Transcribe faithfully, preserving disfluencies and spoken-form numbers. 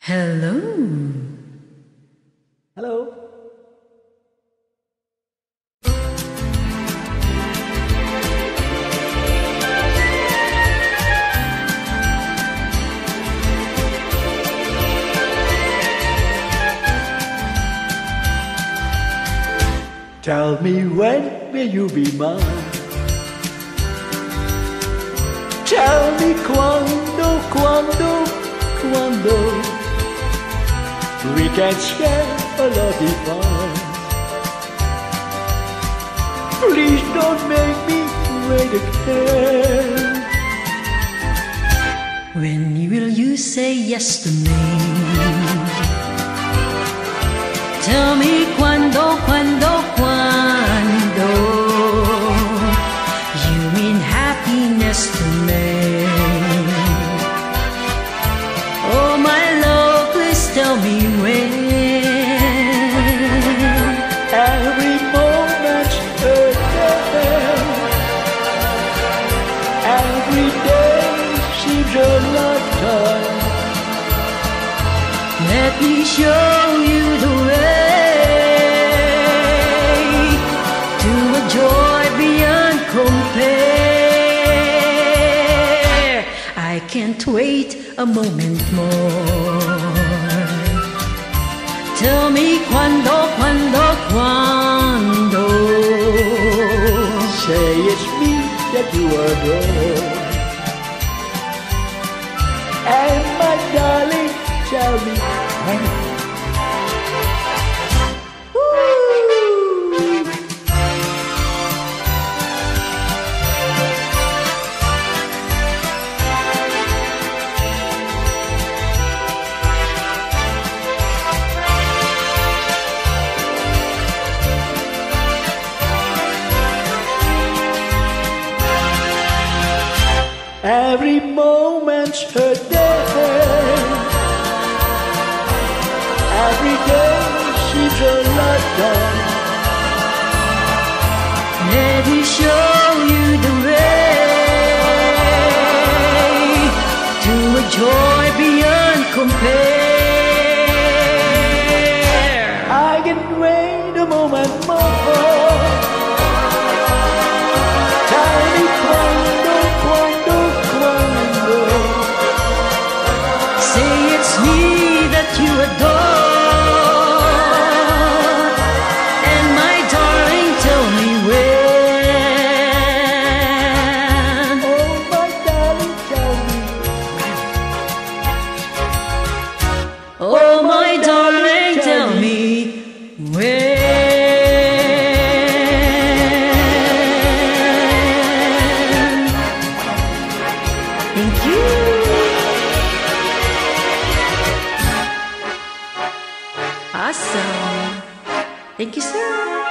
Hello. Hello. Tell me when will you be mine? Tell me quando, quando, quando we can share a love divine. Please don't make me wait again. When will you say yes to me? Tell me quando, quando, quando you mean happiness to me. Oh my love, please tell me when. Every moment's a day. Every day seems a lifetime. Let me show you the way to a joy beyond compare. I can't wait a moment more. Tell me quando, quando, quando. Say it's me that you adore. And my darling, tell me when. Every moment's a day. Every day seems a lifetime. Let me show you the way to a joy beyond compare. I can wait a moment more. Tell me quando, quando, quando. Say it's me that you adore. And my darling, tell me when. Oh my darling, tell me. Oh my darling, tell me when. Thank you. Awesome. Thank you, sir.